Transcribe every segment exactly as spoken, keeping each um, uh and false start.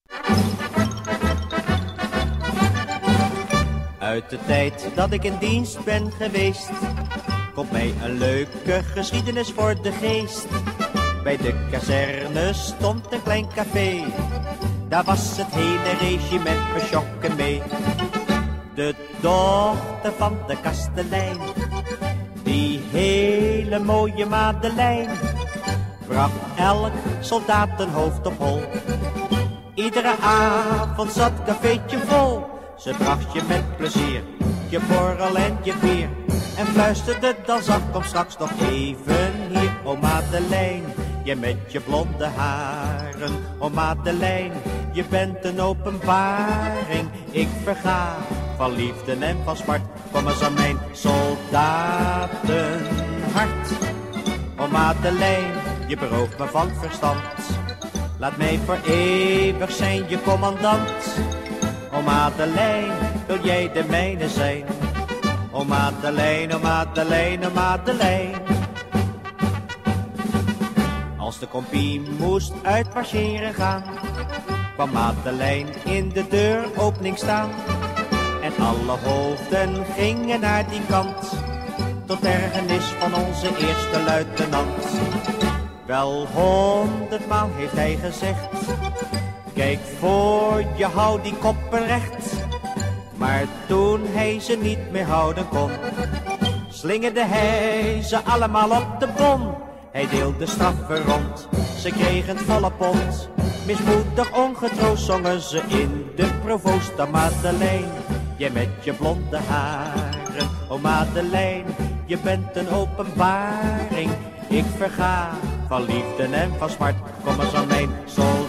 Uit de tijd dat ik in dienst ben geweest, komt mij een leuke geschiedenis voor de geest. Bij de kazerne stond een klein café, daar was het hele regiment beschokken mee. De dochter van de kastelein, die hele mooie Madeleine, bracht elk soldaat een hoofd op hol. Iedere avond zat het cafeetje vol, ze bracht je met plezier je borrel en je bier. En fluisterde dan zacht, kom straks nog even hier. O Madeleine, je met je blonde haren. O Madeleine, je bent een openbaring. Ik verga van liefde en van smart. Kom eens aan mijn soldatenhart. O Madeleine, je berooft me van verstand. Laat mij voor eeuwig zijn je commandant. O Madeleine, wil jij de mijne zijn? O Madeleine, o Madeleine, o Madeleine. Als de compie moest uitmarcheren gaan, kwam Madeleine in de deuropening staan. En alle hoofden gingen naar die kant, tot ergernis van onze eerste luitenant. Wel honderdmaal heeft hij gezegd, kijk voor je, hou die koppen recht. Maar toen hij ze niet meer houden kon, slingerde hij ze allemaal op de bon. Hij deelde straffen rond, ze kregen volle pond. Mismoedig ongetroost zongen ze in de provoost. O Madeleine, jij met je blonde haren. O Madeleine, je bent een openbaring. Ik verga van liefde en van smart. Kom eens aan mijn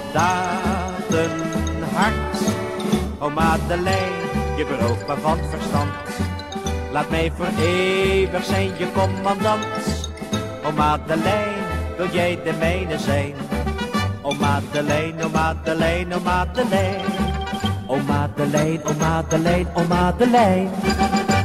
soldatenhart. O Madeleine, je berooft me van verstand. Laat mij voor eeuwig zijn je commandant. O Madeleine, wil jij de mijne zijn? O Madeleine, o Madeleine, o Madeleine. O Madeleine, o Madeleine, o Madeleine.